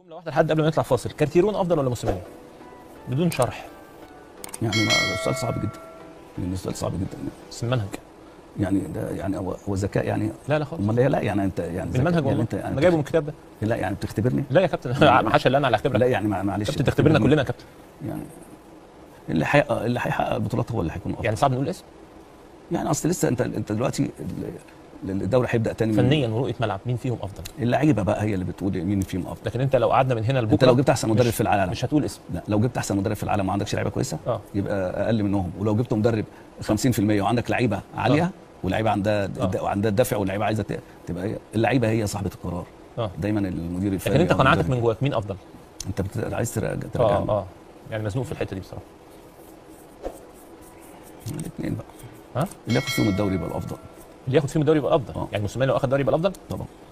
جمله واحده لحد قبل ما نطلع فاصل، كارتيرون افضل ولا موسيماني؟ بدون شرح. يعني السؤال صعب جدا. يعني السؤال صعب جدا. بس المنهج يعني ده يعني هو ذكاء يعني. لا خالص. امال لا يعني انت يعني المنهج يعني والله انت يعني انا جايبه من الكتاب ده. لا يعني بتختبرني؟ لا يا كابتن ما حاشا اللي انا اللي اختبرك. لا يعني معلش كابتن تختبرنا كلنا يا كابتن. يعني اللي هيحقق البطولات هو اللي هيكون افضل. يعني صعب نقول اسم؟ يعني اصل لسه انت دلوقتي الدوري هيبدا تاني فنيا ورؤيه ملعب مين فيهم افضل؟ اللعيبه بقى هي اللي بتقول مين فيهم افضل. لكن انت لو قعدنا من هنا لبكره انت لو جبت احسن مدرب في العالم مش هتقول اسم. لا لو جبت احسن مدرب في العالم وما عندكش لعيبه كويسه يبقى اقل منهم. ولو جبت مدرب 50% وعندك لعيبه عاليه واللعيبه عندها الدافع واللعيبه عايزه تبقى هي اللعيبه هي صاحبه القرار. دايما المدير الفني. لكن انت قناعتك من جواك مين افضل؟ انت عايز تراجع يعني مزنوق في الحته دي بصراحه. الاثنين بقى اللي ياخد فيهم الدوري يبقى الافضل. اللي ياخد فيهم الدوري يبقى افضل. يعني موسيماني لو اخذ الدوري يبقى الافضل طبعا.